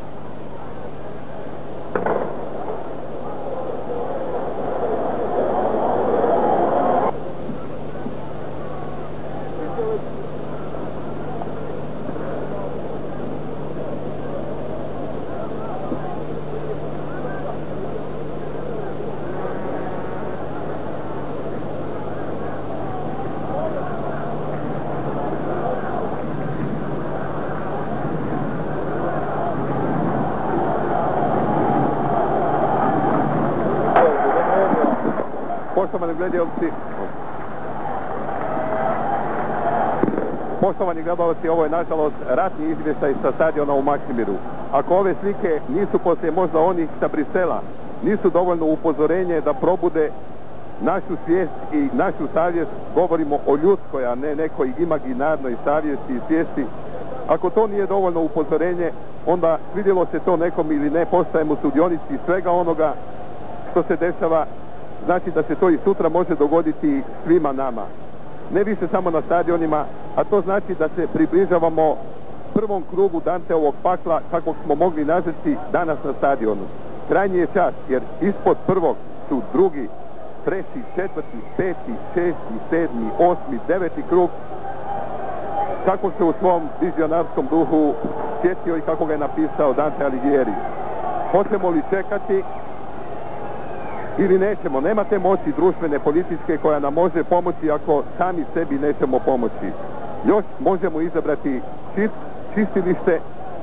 Poštovani gledalci, ovo je nažalost ratni izvještaj sa stadiona u Maksimiru. Ako ove slike nisu poslije možda onih sa Brisela, nisu dovoljno upozorenje da probude našu svijest i našu savjest, govorimo o ljudskoj, a ne nekoj imaginarnoj savjesti i svijesti. Ako to nije dovoljno upozorenje, onda svidjelo se to nekom ili ne, postajemo sudionici svega onoga što se dešava. Znači da se to i sutra može dogoditi svima nama. Ne više samo na stadionima, a to znači da se približavamo prvom krugu Danteovog pakla kakvog smo mogli nazvati danas na stadionu. Krajnji je čas jer ispod prvog su drugi, treći, četvrti, peti, šesti, sedmi, osmi, deveti krug, kako se u svom vizionarskom duhu sjetio i kako ga je napisao Dante Alighieri. Hoćemo li čekati ili nećemo? Nema te moći društvene, političke koja nam može pomoći ako sami sebi nećemo pomoći. Još možemo izabrati čistilište,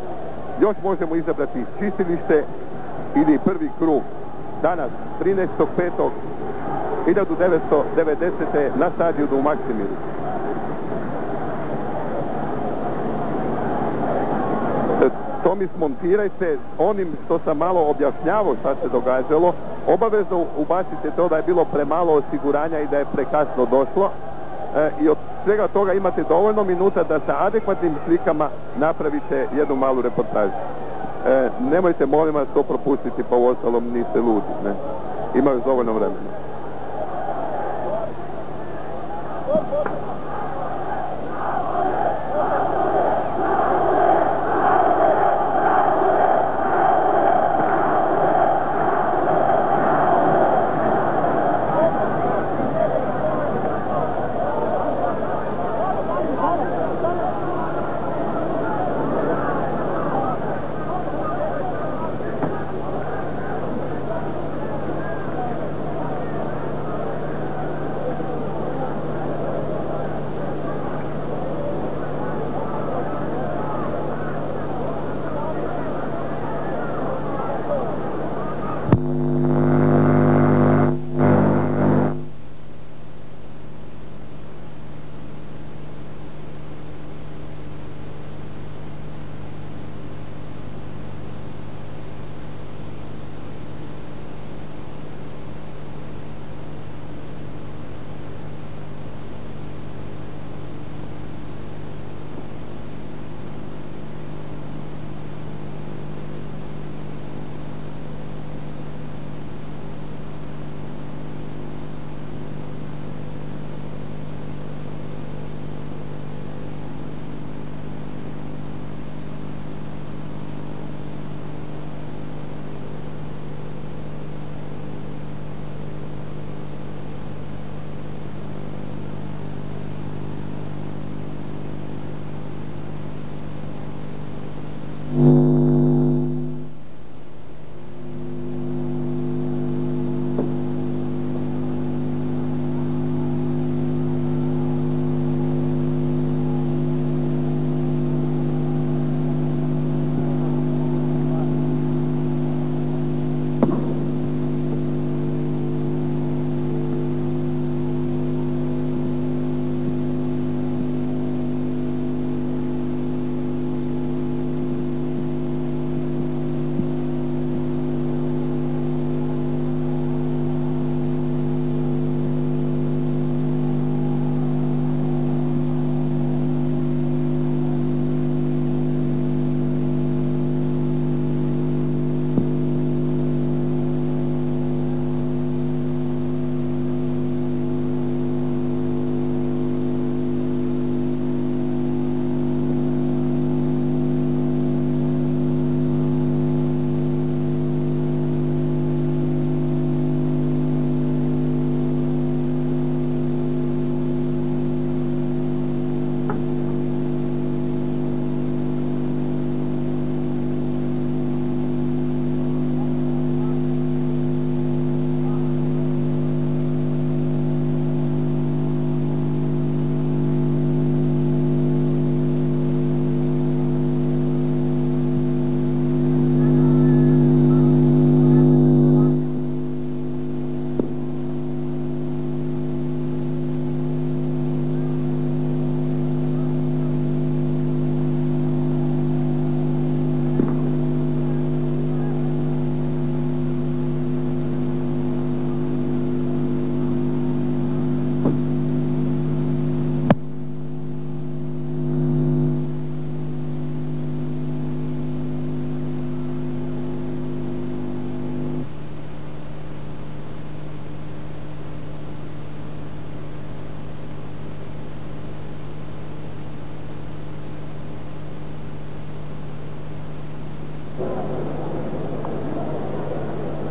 ili prvi krug. Danas, 13.5.1990. na stadionu u Maksimiru. To mi smontirajte onim što sam malo objašnjavao šta se događalo. Obavezno ubacite to da je bilo premalo osiguranja i da je prekasno došlo. I od svega toga imate dovoljno minuta da sa adekvatnim slikama napravite jednu malu reportažu. Nemojte, molim vas, to propustiti, pa uostalom niste ludi. Ne? Ima još dovoljno vremena.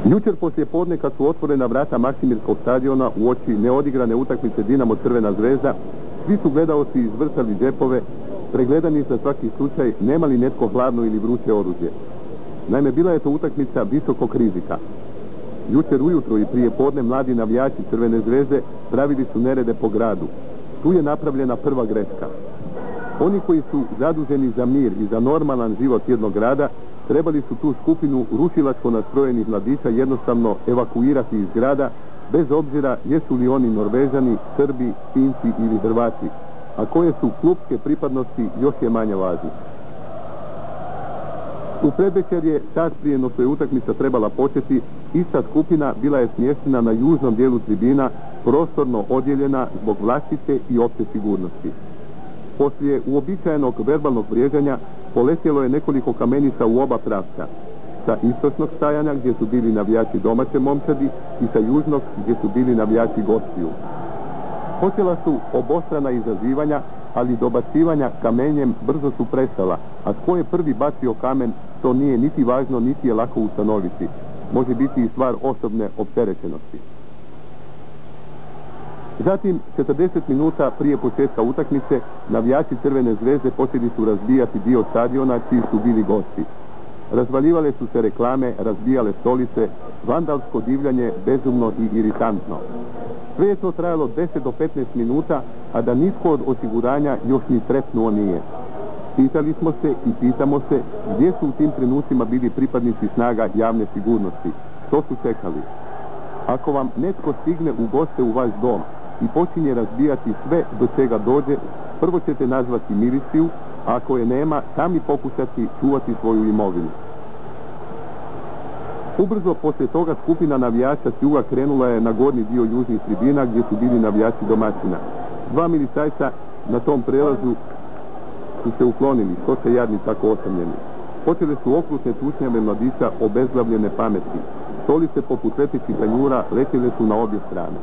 Jučer poslije podne kad su otvorena vrata Maksimirskog stadiona u oči neodigrane utakmice Dinamo Crvena Zvezda, svi su gledaoci izvrtali džepove, pregledani za svaki slučaj nema li netko hladno ili vruće oružje. Naime, bila je to utakmica visokog rizika. Jučer ujutro i prije podne mladi navijači Crvene Zvezde pravili su nerede po gradu. Tu je napravljena prva greška. Oni koji su zaduženi za mir i za normalan život jednog grada trebali su tu skupinu rušilačko nastrojenih mladića jednostavno evakuirati iz grada, bez obzira jesu li oni Norvežani, Srbi, Finci ili Hrvati, a koje su klupske pripadnosti još je manje važno. U predvečer je sat prije no što je utakmica trebala početi, ista skupina bila je smještena na južnom dijelu tribina, prostorno odjeljena zbog vlastite i opće sigurnosti. Poslije uobičajenog verbalnog vrijeđanja poletjelo je nekoliko kamenica u oba pravca. Sa istočnog stajanja gdje su bili navijači domaće momčadi i sa južnog gdje su bili navijači gostiju. Počela su obostrana izazivanja, ali dobacivanja kamenjem brzo su prestala, a tko je prvi bacio kamen, to nije niti važno, niti je lako ustanoviti. Može biti i stvar osobne opterećenosti. Zatim, 40 minuta prije početka utakmice, navijači Crvene Zvezde počeli su razbijati dio stadiona čiji su bili gosti. Razvaljivale su se reklame, razbijale stolice, vandalsko divljanje, bezumno i iritantno. Sve je to trajalo 10 do 15 minuta, a da nitko od osiguranja još ni trepnuo nije. Pitali smo se i pitamo se gdje su u tim trenucima bili pripadnici snaga javne sigurnosti. Što su čekali? Ako vam netko stigne u goste u vaš dom i počinje razbijati sve do čega dođe, prvo ćete nazvati miliciju, a ako je nema, sami pokušati čuvati svoju imovinu. Ubrzo poslije toga skupina navijača s juga krenula je na gornji dio južnih tribina gdje su bili navijači domaćina. Dva milicajca na tom prelazu su se uklonili, što se jadni tako osamljeni. Počele su okrutne tučnjave mladića obezglavljene pameti. Stolice poput letećih tanjura letjele su na obje strane.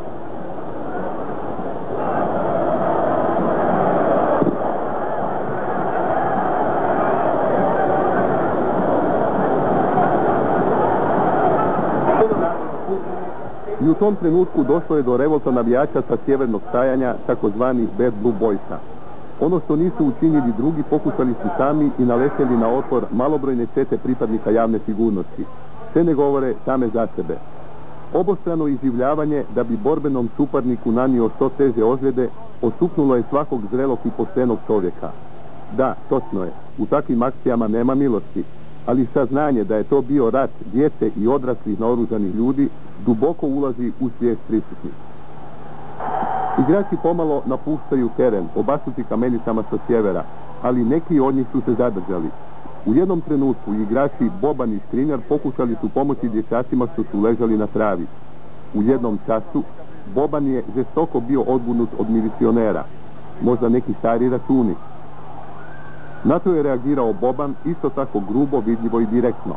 I u tom trenutku došlo je do revolta navijača sa sjevernog stajanja, takozvanih Bad Blue Boysa. Ono što nisu učinili drugi pokušali su sami i naletjeli na otpor malobrojne čete pripadnika javne sigurnosti. Sve ne govore same za sebe. Obostrano iživljavanje da bi borbenom suparniku nanio što teže ozljede osupnulo je svakog zrelog i poštenog čovjeka. Da, točno je, u takvim akcijama nema milosti, ali saznanje da je to bio rat djece i odraslih naoružanih ljudi duboko ulazi u svijest prisutnih. Igrači pomalo napuštaju teren, obasuti kamenicama sa sjevera, ali neki od njih su se zadržali. U jednom trenutku igrači Boban i Škrinjar pokušali su pomoći dječacima što su ležali na travi. U jednom času Boban je žestoko bio odgunut od milicionera, možda neki stari računi. Na to je reagirao Boban isto tako grubo, vidljivo i direktno.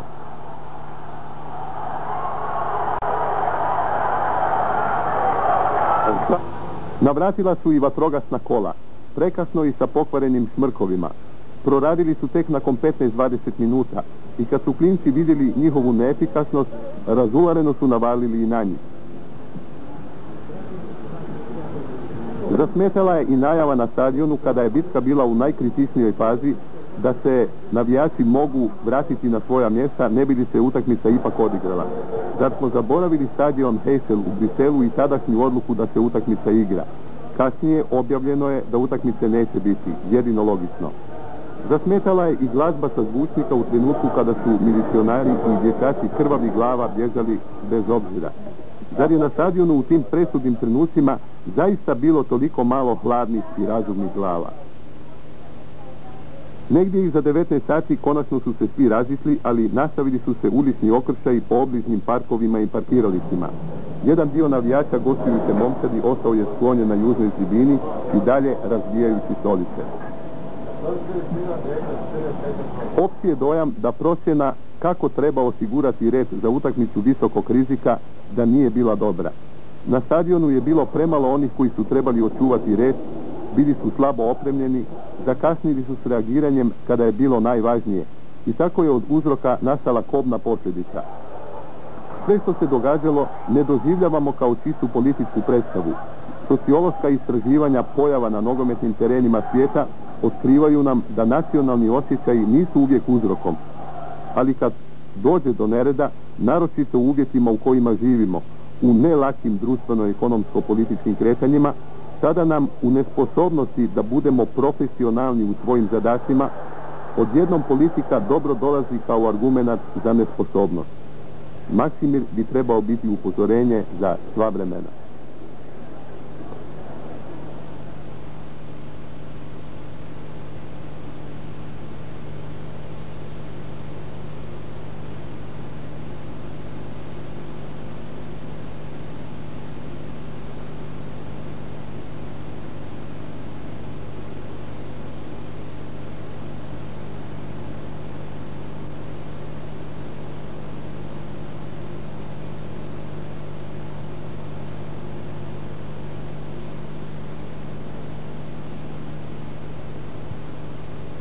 Navratila su i vatrogasna kola, prekasno i sa pokvarenim šmrkovima. Proradili su tek nakon 15-20 minuta i kad su klinci vidjeli njihovu neefikasnost, razulareno su navalili i na njih. Zasmetala je i najava na stadionu kada je bitka bila u najkritičnijoj fazi da se navijači mogu vratiti na svoja mjesta, ne bi li se utakmica ipak odigrala. Zar smo zaboravili stadion Heysel u Briselu i tadašnju odluku da se utakmica igra. Kasnije objavljeno je da utakmice neće biti, jedino logično. Zasmetala je i glazba sa zvučnika u trenutku kada su milicionari i dječaci krvavi glava bježali bez obzira. Zar je na stadionu u tim presudnim trenucima zaista bilo toliko malo hladnih i razumnih glava? Negdje iza 19 sati konačno su se svi razišli, ali nastavili su se ulični okršaji po obližnjim parkovima i parkiralištima. Jedan dio navijača gostujuće momčadi ostao je sklonjen na južnoj tribini i dalje razbijajući stolice. Opći je dojam da procjena kako treba osigurati red za utakmicu visokog rizika da nije bila dobra. Na stadionu je bilo premalo onih koji su trebali očuvati red, bili su slabo opremljeni, zakasnili su s reagiranjem kada je bilo najvažnije i tako je od uzroka nastala kobna posljedica. Sve što se događalo ne doživljavamo kao čistu političku predstavu. Sociološka istraživanja pojava na nogometnim terenima svijeta otkrivaju nam da nacionalni osjećaji nisu uvijek uzrokom. Ali kad dođe do nereda, naročito u uvjetima u kojima živimo, u nelakim društveno-ekonomsko-političkim kretanjima, tada nam u nesposobnosti da budemo profesionalni u svojim zadacima, odjednom politika dobro dolazi kao argumenat za nesposobnost. Maksimir bi trebao biti upozorenje za sva vremena.